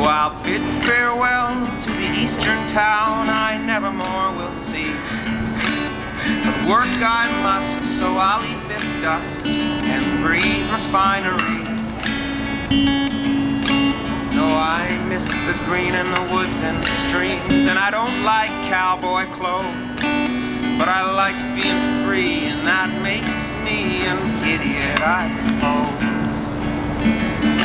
I'll bid farewell to the eastern town I never more will see. But work I must, so I'll eat this dust and breathe refinery. No, I miss the green in the woods and streams, and I don't like cowboy clothes, but I like being free, and that makes me an idiot, I suppose.